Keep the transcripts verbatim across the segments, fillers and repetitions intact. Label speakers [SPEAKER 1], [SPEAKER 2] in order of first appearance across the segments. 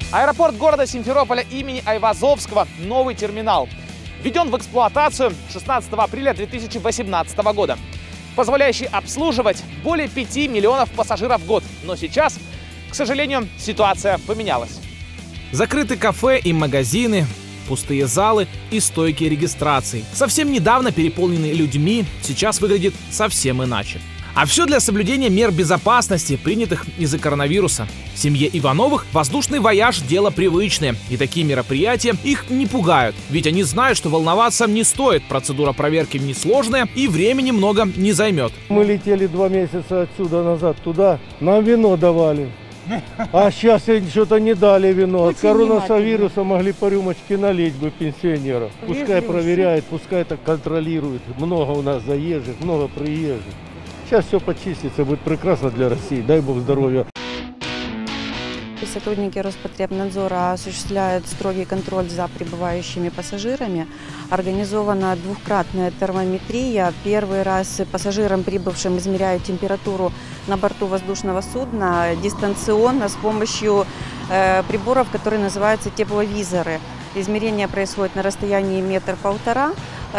[SPEAKER 1] Аэропорт города Симферополя имени Айвазовского, новый терминал, введен в эксплуатацию шестнадцатого апреля две тысячи восемнадцатого года, позволяющий обслуживать более пяти миллионов пассажиров в год. Но сейчас, к сожалению, ситуация поменялась.
[SPEAKER 2] Закрыты кафе и магазины, пустые залы и стойки регистрации. Совсем недавно переполненные людьми, сейчас выглядит совсем иначе. А все для соблюдения мер безопасности, принятых из-за коронавируса. В семье Ивановых воздушный вояж – дело привычное, и такие мероприятия их не пугают. Ведь они знают, что волноваться не стоит, процедура проверки несложная и времени много не займет.
[SPEAKER 3] Мы летели два месяца отсюда назад туда, нам вино давали. А сейчас что-то не дали вино. От коронавируса могли по рюмочке налить бы пенсионеров. Пускай проверяет, пускай так контролирует. Много у нас заезжих, много приезжих. Сейчас все почистится, будет прекрасно для России. Дай бог здоровья.
[SPEAKER 4] Сотрудники Роспотребнадзора осуществляют строгий контроль за прибывающими пассажирами. Организована двухкратная термометрия. Первый раз пассажирам, прибывшим, измеряют температуру на борту воздушного судна дистанционно с помощью э, приборов, которые называются тепловизоры. Измерение происходит на расстоянии метр-полтора.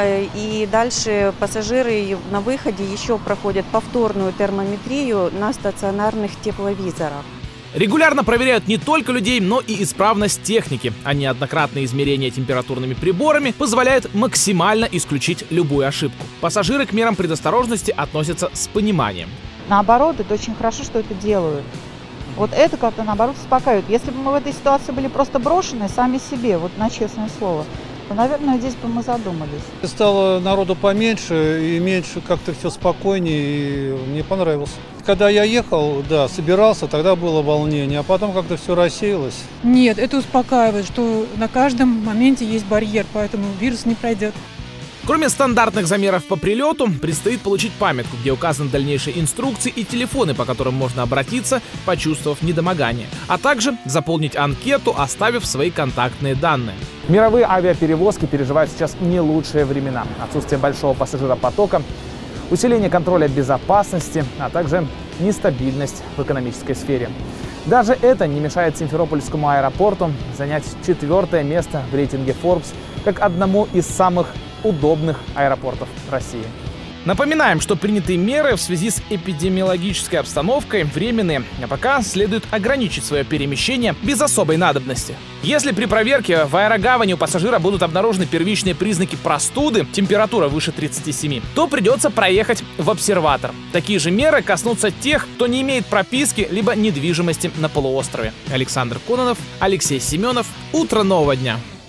[SPEAKER 4] И дальше пассажиры на выходе еще проходят повторную термометрию на стационарных тепловизорах.
[SPEAKER 2] Регулярно проверяют не только людей, но и исправность техники. А неоднократные измерения температурными приборами позволяют максимально исключить любую ошибку. Пассажиры к мерам предосторожности относятся с пониманием.
[SPEAKER 5] Наоборот, это очень хорошо, что это делают. Вот это как-то, наоборот, успокаивает. Если бы мы в этой ситуации были просто брошены сами себе, вот на честное слово, то, наверное, здесь бы мы задумались.
[SPEAKER 6] Стало народу поменьше и меньше, как-то все спокойнее, и мне понравилось. Когда я ехал, да, собирался, тогда было волнение, а потом как-то все рассеялось.
[SPEAKER 7] Нет, это успокаивает, что на каждом моменте есть барьер, поэтому вирус не пройдет.
[SPEAKER 2] Кроме стандартных замеров по прилету, предстоит получить памятку, где указаны дальнейшие инструкции и телефоны, по которым можно обратиться, почувствовав недомогание, а также заполнить анкету, оставив свои контактные данные.
[SPEAKER 1] Мировые авиаперевозки переживают сейчас не лучшие времена. Отсутствие большого пассажиропотока, усиление контроля безопасности, а также нестабильность в экономической сфере. Даже это не мешает Симферопольскому аэропорту занять четвертое место в рейтинге Forbes как одному из самых удобных аэропортов России.
[SPEAKER 2] Напоминаем, что принятые меры в связи с эпидемиологической обстановкой временные, а пока следует ограничить свое перемещение без особой надобности. Если при проверке в аэрогавани у пассажира будут обнаружены первичные признаки простуды, температура выше тридцати семи, то придется проехать в обсерватор. Такие же меры коснутся тех, кто не имеет прописки либо недвижимости на полуострове. Александр Кононов, Алексей Семенов. Утро нового дня.